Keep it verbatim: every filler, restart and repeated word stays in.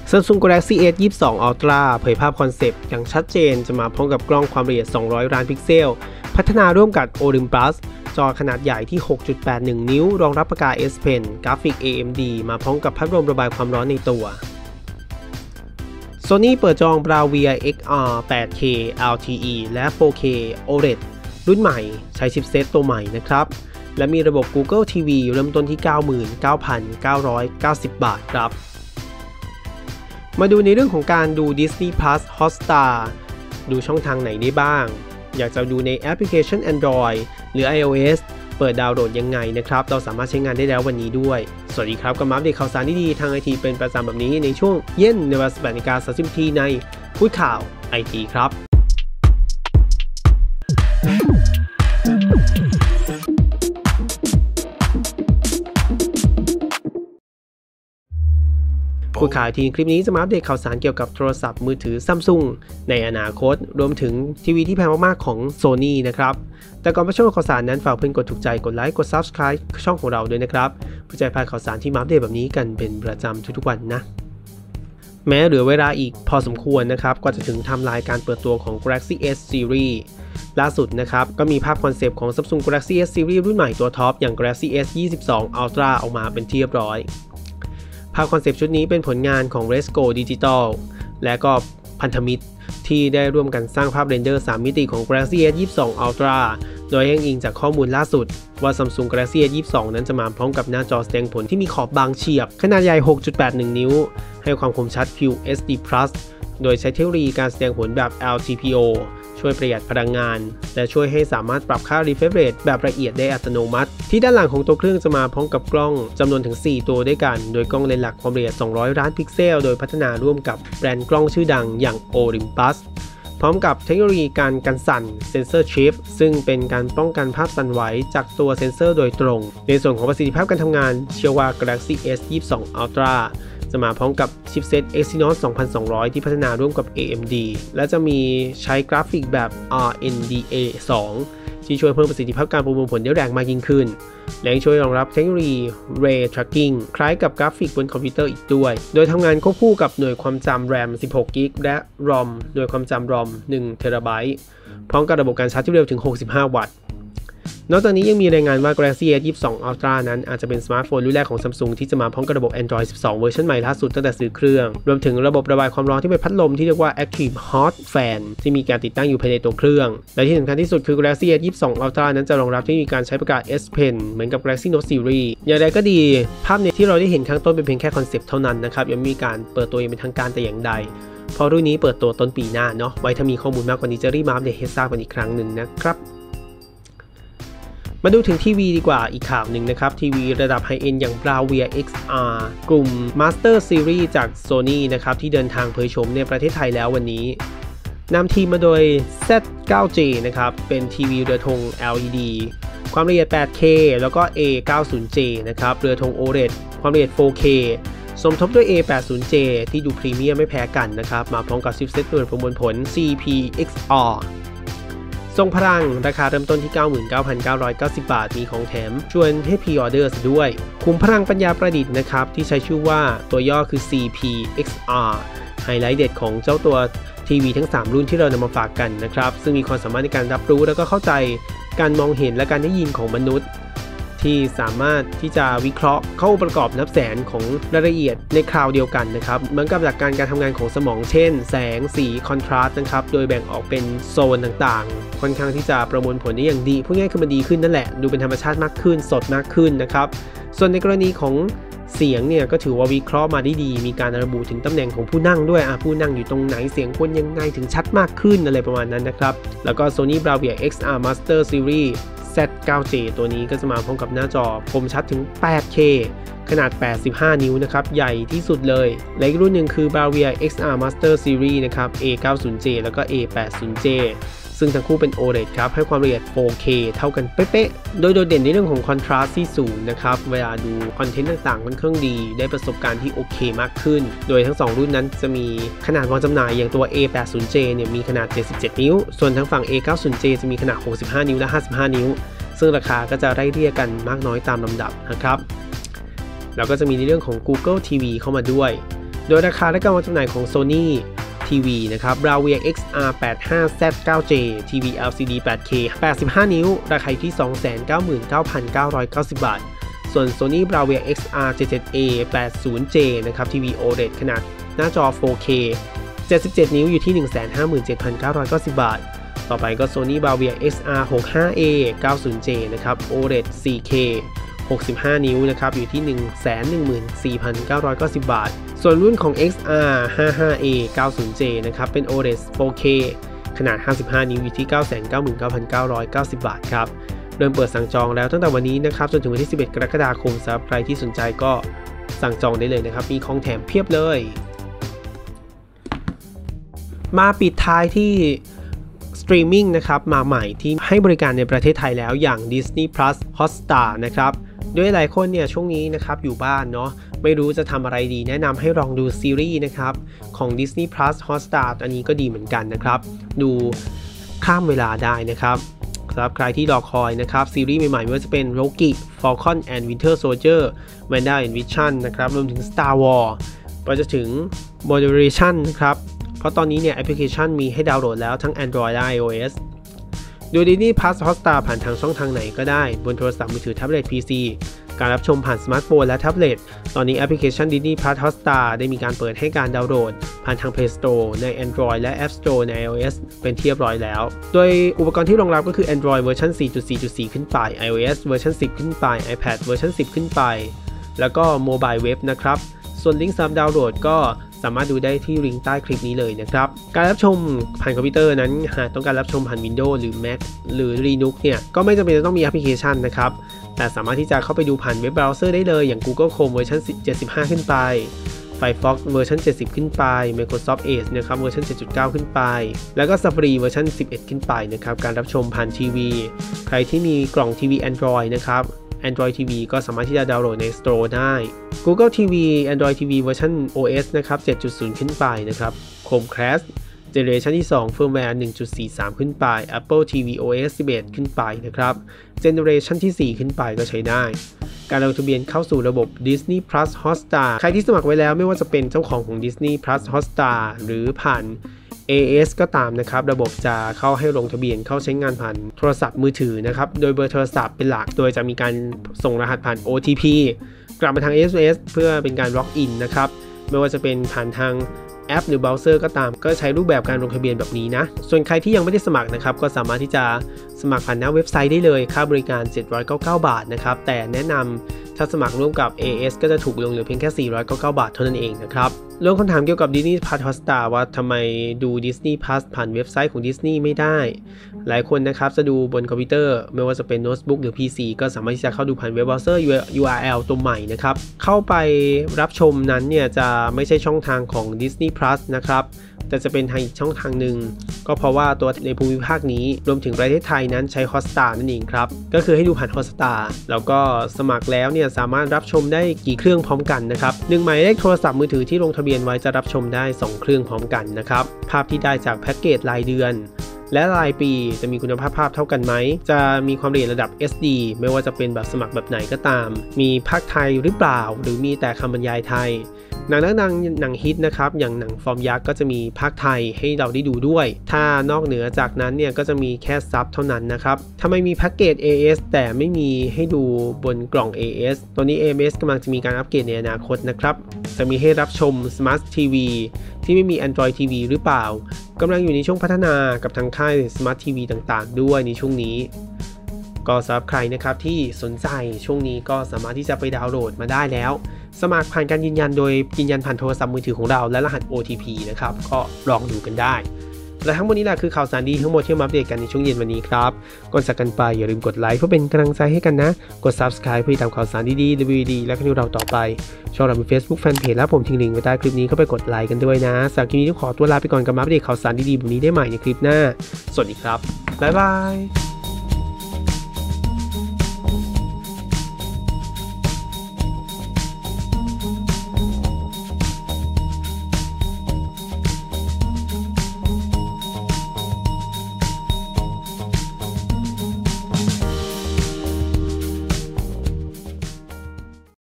Samsung Galaxy S ยี่สิบสอง Ultra เผยภาพคอนเซปต์อย่างชัดเจนจะมาพร้อมกับกล้องความละเอียดสองร้อยล้านพิกเซลพัฒนาร่วมกับ Olympus จอขนาดใหญ่ที่ หกจุดแปดหนึ่ง นิ้วรองรับปากกา S Pen กราฟิก เอ เอ็ม ดี มาพร้อมกับพัดลมระบายความร้อนในตัว Sony เปิดจอง Bravia เอ็กซ์ อาร์ แปดเค แอล ที อี และ โฟร์เค โอ แอล อี ดี รุ่นใหม่ใช้ชิปเซตตัวใหม่นะครับและมีระบบ Google ที วี เริ่มต้นที่ เก้าหมื่นเก้าพันเก้าร้อยเก้าสิบ บาทครับมาดูในเรื่องของการดู Disney Plus Hotstar ดูช่องทางไหนได้บ้างอยากจะดูในแอปพลิเคชัน Android หรือ iOS เปิดดาวน์โหลดยังไงนะครับเราสามารถใช้งานได้แล้ววันนี้ด้วยสวัสดีครับกับมาอัปเดตข่าวสารดีๆทาง ไอ ที เป็นประจำแบบนี้ในช่วงเย็นในเวลา สิบแปดนาฬิกาสามสิบนาทีในพูดข่าว ไอ ที ครับผู้ข่าวทีคลิปนี้จะมาอัปเดตข่าวสารเกี่ยวกับโทรศัพท์มือถือ Samsung ในอนาคตรวมถึงทีวีที่แพงมากๆของ Sony นะครับแต่ก่อนไปชมข่าวสารนั้นฝากเพื่อนกดถูกใจกดไลค์กด Subscribe ช่องของเราด้วยนะครับเพื่อจะพลาดข่าวสารที่มาอัปเดตแบบนี้กันเป็นประจำทุกๆวันนะแม้เหลือเวลาอีกพอสมควรนะครับกว่าจะถึงไทม์ไลน์การเปิดตัวของ Galaxy S Series ล่าสุดนะครับก็มีภาพคอนเซปต์ของ Samsung Galaxy S Series รุ่นใหม่ตัวท็อปอย่าง Galaxy S ยี่สิบสอง Ultra ออกมาเป็นที่เรียบร้อยภาพคอนเซปต์ชุดนี้เป็นผลงานของ Resco Digital และก็พันธมิตรที่ได้ร่วมกันสร้างภาพเรนเดอร์สามมิติของ Galaxy S ยี่สิบสอง Ultra โดยอ้างอิงจากข้อมูลล่าสุดว่า Samsung Galaxy S ยี่สิบสอง นั้นจะมาพร้อมกับหน้าจอแสดงผลที่มีขอบบางเฉียบขนาดใหญ่ หกจุดแปดหนึ่ง นิ้วให้ความคมชัด Full เอช ดี Plus โดยใช้เทคโนโลยีการแสดงผลแบบ แอล ที พี โอ ช่วยประหยัดพลังงานและช่วยให้สามารถปรับค่า refresh rate แบบละเอียดได้อัตโนมัติที่ด้านหลังของตัวเครื่องจะมาพร้อมกับกล้องจำนวนถึงสี่ตัวด้วยกันโดยกล้องเลนส์หลักความละเอียดสองร้อยล้านพิกเซลโดยพัฒนาร่วมกับแบรนด์กล้องชื่อดังอย่าง Olympus พร้อมกับเทคโนโลยีการกันสั่น Sensor Chip ซึ่งเป็นการป้องกันภาพสั่นไหวจากตัวเซนเซอร์โดยตรงในส่วนของประสิทธิภาพการทำงานเชื่อว่า Galaxy S ยี่สิบสอง Ultraจะมาพร้อมกับชิปเซต Exynos สองพันสองร้อย ที่พัฒนาร่วมกับ เอ เอ็ม ดี และจะมีใช้กราฟิกแบบ อาร์ เอ็น ดี เอ สอง ที่ช่วยเพิ่มประสิทธิภาพการประมวลผลได้แรงมากยิ่งขึ้นและยังช่วยรองรับเทคโนโลยี Ray Tracking คล้ายกับกราฟิกบนคอมพิวเตอร์อีกด้วยโดยทำงานควบคู่กับหน่วยความจำ RAM สิบหก กิกะไบต์ และ ROM หน่วยความจำ ROM หนึ่ง เทราไบต์ พร้อมกับระบบการชาร์จที่เร็วถึงหกสิบห้าวัตต์นอกจากนี้ยังมีรายงานว่า Galaxy S ยี่สิบสอง Ultra นั้นอาจจะเป็นสมาร์ทโฟนรุ่นแรกของ Samsung ที่จะมาพร้อมกับระบบ Android สิบสอง เวอร์ชันใหม่ล่าสุดตั้งแต่ซื้อเครื่องรวมถึงระบบระบายความร้อนที่เป็นพัดลมที่เรียกว่า Active Hot Fan ที่มีการติดตั้งอยู่ภายในตัวเครื่องและที่สำคัญที่สุดคือ Galaxy S ยี่สิบสอง Ultra นั้นจะรองรับที่มีการใช้ปากกา S Pen เหมือนกับ Galaxy Note Series อย่างไรก็ดีภาพในที่เราได้เห็นข้างต้นเป็นเพียงแค่คอนเซปต์เท่านั้นนะครับยังมีการเปิดตัวอย่างเป็นทางการแต่อย่างใดเพราะรุ่นนี้เปิดตัวต้นปีหน้าเนาะไว้ถ้ามีข้อมูลมากกว่านี้จะรีบมาอัปเดตให้ทราบกันอีกครั้งหนึ่งนะครับมาดูถึงทีวีดีกว่าอีกข่าวหนึ่งนะครับทีวีระดับไฮเอ็นด์อย่าง Bravia เอ็กซ์ อาร์ กลุ่ม Master Series จาก Sony นะครับที่เดินทางเผยโฉมในประเทศไทยแล้ววันนี้นำทีมมาโดย แซด ไนน์ เจ นะครับเป็นทีวีเรือธง แอล อี ดี ความละเอียด แปดเค แล้วก็ เอ เก้าสิบ เจ นะครับเรือธง โอ แอล อี ดี ความละเอียด โฟร์เค สมทบด้วย เอ แปดสิบ เจ ที่ดูพรีเมียมไม่แพ้กันนะครับมาพร้อมกับชิปเซตหน่วยประมวลผล ซี พี เอ็กซ์ อาร์ทรงพลังราคาเริ่มต้นที่ เก้าหมื่นเก้าพันเก้าร้อยเก้าสิบ บาทมีของแถมชวนให้พรีออเดอร์ด้วยคุมพลังปัญญาประดิษฐ์นะครับที่ใช้ชื่อว่าตัวย่อคือ ซี พี เอ็กซ์ อาร์ ไฮไลท์เด็ดของเจ้าตัวทีวีทั้งสามรุ่นที่เรานำมาฝากกันนะครับซึ่งมีความสามารถในการรับรู้แล้วก็เข้าใจการมองเห็นและการได้ยินของมนุษย์ที่สามารถที่จะวิเคราะห์เข้าประกอบนับแสนของรายละเอียดในคราวเดียวกันนะครับเหมือนกับหลักการการทำงานของสมองเช่นแสงสีคอนทราสต์นะครับโดยแบ่งออกเป็นโซนต่างๆค่อนข้างที่จะประมวลผลได้อย่างดีพูดง่ายคือมันดีขึ้นนั่นแหละดูเป็นธรรมชาติมากขึ้นสดมากขึ้นนะครับส่วนในกรณีของเสียงเนี่ยก็ถือว่าวิเคราะห์มาได้ดีมีการระบุถึงตำแหน่งของผู้นั่งด้วยอ่ะผู้นั่งอยู่ตรงไหนเสียงควรยังไงถึงชัดมากขึ้นอะไรประมาณนั้นนะครับแล้วก็ Sony Bravia เอ็กซ์ อาร์ Master Series แซด ไนน์ เจ ตัวนี้ก็จะมาพร้อมกับหน้าจอคมชัดถึง แปดเค ขนาดแปดสิบห้านิ้วนะครับใหญ่ที่สุดเลยและอีกรุ่นหนึ่งคือ Bravia เอ็กซ์ อาร์ Master Series นะครับ เอ เก้าสิบ เจ แล้วก็ เอ แปดสิบ เจ ซึ่งทั้งคู่เป็น โอ แอล อี ดี ครับให้ความละเอียด โฟร์เค เท่ากันเป๊ะๆโดยโดดเด่นในเรื่องของคอนทราสต์ที่สูงนะครับเวลาดูคอนเทนต์ต่างๆค่อนข้างดีได้ประสบการณ์ที่โอเคมากขึ้นโดยทั้งสองรุ่นนั้นจะมีขนาดวางจำหน่ายอย่างตัว เอ แปดสิบ เจ เนี่ยมีขนาดเจ็ดสิบเจ็ดนิ้วส่วนทางฝั่ง เอ เก้าสิบ เจ จะมีขนาดหกสิบห้านิ้วและห้าสิบห้านิ้วซึ่งราคาก็จะไล่เรียกกันมากน้อยตามลำดับนะครับแล้วก็จะมีในเรื่องของ Google ที วี เข้ามาด้วยโดยราคาและการวางจำหน่ายของ Sony ทีวีนะครับ Bravia เอ็กซ์ อาร์ แปดสิบห้า แซด เก้า เจ ทีวี แอล ซี ดี แปดเค แปดสิบห้า นิ้วราคาที่ สองแสนเก้าหมื่นเก้าพันเก้าร้อยเก้าสิบ บาทส่วน Sony Bravia เอ็กซ์ อาร์ เจ็ดสิบเจ็ด เอ แปดสิบ เจ นะครับทีวี โอ แอล อี ดี ขนาดหน้าจอ โฟร์เค เจ็ดสิบเจ็ด นิ้วอยู่ที่ หนึ่งแสนห้าหมื่นเจ็ดพันเก้าร้อยเก้าสิบ บาทต่อไปก็ Sony Bravia เอ็กซ์ อาร์ หกสิบห้า เอ เก้าสิบ เจ นะครับ โอ แอล อี ดี โฟร์เค หกสิบห้า นิ้วนะครับอยู่ที่ หนึ่งแสนหนึ่งหมื่นสี่พันเก้าร้อยเก้าสิบ บาทส่วนรุ่นของ เอ็กซ์ อาร์ ห้าสิบห้า เอ เก้าสิบ เจ นะครับเป็น โอ แอล อี ดี โฟร์เค ขนาดห้าสิบห้า นิ้วอยู่ที่ เก้าแสนเก้าหมื่นเก้าพันเก้าร้อยเก้าสิบ บาทครับเริ่มเปิดสั่งจองแล้วตั้งแต่วันนี้นะครับจนถึงวันที่สิบเอ็ดกรกฎาคมสำหรับใครที่สนใจก็สั่งจองได้เลยนะครับมีของแถมเพียบเลยมาปิดท้ายที่สตรีมมิ่งนะครับมาใหม่ที่ให้บริการในประเทศไทยแล้วอย่าง Disney Plus Hotstar นะครับด้วยหลายคนเนี่ยช่วงนี้นะครับอยู่บ้านเนาะไม่รู้จะทำอะไรดีแนะนำให้ลองดูซีรีส์นะครับของ Disney Plus Hotstar อันนี้ก็ดีเหมือนกันนะครับดูข้ามเวลาได้นะครับสำหรับใครที่รอคอยนะครับซีรีส์ใหม่ๆไม่ว่าจะเป็น Loki Falcon and Winter Soldier Wanda and Vision นะครับรวมถึง Star Wars ไปจนถึง Moderation นะครับเพราะตอนนี้เนี่ยแอปพลิเคชันมีให้ดาวน์โหลดแล้วทั้ง Android และ iOS ดู Disney Plus Hotstar ผ่านทางช่องทางไหนก็ได้บนโทรศัพท์มือถือแท็บเล็ต พี ซี การรับชมผ่านสมาร์ทโฟนและแท็บเล็ตตอนนี้แอปพลิเคชัน Disney Plus Hotstar ได้มีการเปิดให้การดาวน์โหลดผ่านทาง Play Store ใน Android และ App Store ใน iOS เป็นที่เรียบร้อยแล้วโดยอุปกรณ์ที่รองรับก็คือ Android เวอร์ชัน สี่จุดสี่จุดสี่ ขึ้นไป iOS เวอร์ชัน สิบ ขึ้นไป iPad เวอร์ชัน สิบ ขึ้นไปแล้วก็ Mobile Web นะครับส่วนลิงก์สำหรับดาวน์โหลดก็สามารถดูได้ที่ลิงก์ใต้คลิปนี้เลยนะครับการรับชมผ่านคอมพิวเตอร์นั้นหากต้องการรับชมผ่าน Windows หรือ Mac หรือ Linux เนี่ยก็ไม่จำเป็นจะต้องมีแอปพลิเคชันนะครับแต่สามารถที่จะเข้าไปดูผ่านเว็บเบราว์เซอร์ได้เลยอย่าง Google Chrome เวอร์ชันเจ็ดสิบห้าขึ้นไป Firefox เวอร์ชันเจ็ดสิบขึ้นไป Microsoft Edge นะครับเวอร์ชัน เจ็ดจุดเก้า ขึ้นไปแล้วก็ Safari เวอร์ชันสิบเอ็ดขึ้นไปนะครับการรับชมผ่านทีวีใครที่มีกล่องทีวี Android นะครับAndroid ที วี ก็สามารถที่จะดาวน์โหลดใน Store ได้ Google ที วี Android ที วี เวอร์ชัน โอ เอส นะครับ เจ็ดจุดศูนย์ ขึ้นไปนะครับ Chromecast Generation ที่ สอง Firmware หนึ่งจุดสี่สาม ขึ้นไป Apple ที วี โอ เอส สิบเอ็ด ขึ้นไปนะครับ Generation ที่ สี่ ขึ้นไปก็ใช้ได้การลงทะเบียนเข้าสู่ระบบ Disney Plus Hotstar ใครที่สมัครไว้แล้วไม่ว่าจะเป็นเจ้าของของ Disney Plus Hotstar หรือผ่านเอ เอส ก็ตามนะครับระบบจะเข้าให้ลงทะเบียนเข้าใช้งานผ่านโทรศัพท์มือถือนะครับโดยเบอร์โทรศัพท์เป็นหลักโดยจะมีการส่งรหัสผ่าน โอ ที พี กลับมาทาง เอส เอส เพื่อเป็นการล็อกอินนะครับไม่ว่าจะเป็นผ่านทางแอปหรือเบราว์เซอร์ก็ตามก็ใช้รูปแบบการลงทะเบียนแบบนี้นะส่วนใครที่ยังไม่ได้สมัครนะครับก็สามารถที่จะสมัครผ่านหน้าเว็บไซต์ได้เลยค่าบริการเจ็ดร้อยเก้าสิบเก้าบาทนะครับแต่แนะนำถ้าสมัครร่วมกับ เอ เอส ก็จะถูกลงเหลือเพียงแค่สี่ร้อยเก้าสิบเก้าบาทเท่านั้นเองนะครับเรื่องคำถามเกี่ยวกับ Disney Plus Hotstar ว่าทำไมดู Disney Plus ผ่านเว็บไซต์ของ Disney ไม่ได้หลายคนนะครับจะดูบนคอมพิวเตอร์ไม่ว่าจะเป็นโน้ตบุ๊กหรือ พี ซี ก็สามารถที่จะเข้าดูผ่านเว็บเบราว์เซอร์ ยู อาร์ แอล ตัวใหม่นะครับเข้าไปรับชมนั้นเนี่ยจะไม่ใช่ช่องทางของ Disney Plus นะครับแต่จะเป็นทางอีกช่องทางหนึ่งก็เพราะว่าตัวในภูมิภาคนี้รวมถึงประเทศไทยนั้นใช้ Hotstar นั่นเองครับก็คือให้ดูผ่าน Hotstar แล้วก็สมัครแล้วเนี่ยสามารถรับชมได้กี่เครื่องพร้อมกันนะครับหนึ่งหมายเลขโทรศัพท์มือถือที่ลงทะเบียนไว้จะรับชมได้สองเครื่องพร้อมกันนะครับภาพที่ได้จากแพ็กเกจรายเดือนและรายปีจะมีคุณภาพภาพเท่ากันไหมจะมีความละเอียดระดับ เอส ดี ไม่ว่าจะเป็นแบบสมัครแบบไหนก็ตามมีภาคไทยหรือเปล่าหรือมีแต่คำบรรยายไทยหนังดังๆหนังฮิตนะครับอย่างหนังฟอร์มยักษ์ก็จะมีภาคไทยให้เราได้ดูด้วยถ้านอกเหนือจากนั้นเนี่ยก็จะมีแค่ซับเท่านั้นนะครับถ้าไม่มีแพ็กเกจ เอ เอส แต่ไม่มีให้ดูบนกล่อง เอ เอส ตัวนี้ เอ เอส กำลังจะมีการอัปเกรดในอนาคตนะครับจะมีให้รับชม Smart ที วี ที่ไม่มี Android ที วี หรือเปล่ากำลังอยู่ในช่วงพัฒนากับทางค่าย Smart ที วี ต่างๆด้วยในช่วงนี้ก็สำหรับใครนะครับที่สนใจช่วงนี้ก็สามารถที่จะไปดาวน์โหลดมาได้แล้วสมัครผ่านการยืนยันโดยยืนยันผ่านโทรศัพท์มือถือของเราและรหัส โอ ที พี นะครับก็ลองดูกันได้และทั้งหมดนี้แหละคือข่าวสารดีทั้งหมดที่มาอัปเดตกันในช่วงเย็นวันนี้ครับก่อนจากกันไปอย่าลืมกดไลค์เพื่อเป็นกำลังใจให้กันนะกด Subscribe เพื่อติดตามข่าวสารดีๆ รีวิวดีและคลิปเราต่อไปช่องเรามี Facebook Fanpage และผมทิ้งลิงก์ไว้ใต้คลิปนี้เข้าไปกดไลค์กันด้วยนะสำหรับคลิปนี้ต้องขอตัวลาไปก่อนกับมาอัปเดตข่าวสารดีๆแบบนี้ได้ใหม่ในคลิปหน้าสวัสดีครับบ๊ายบาย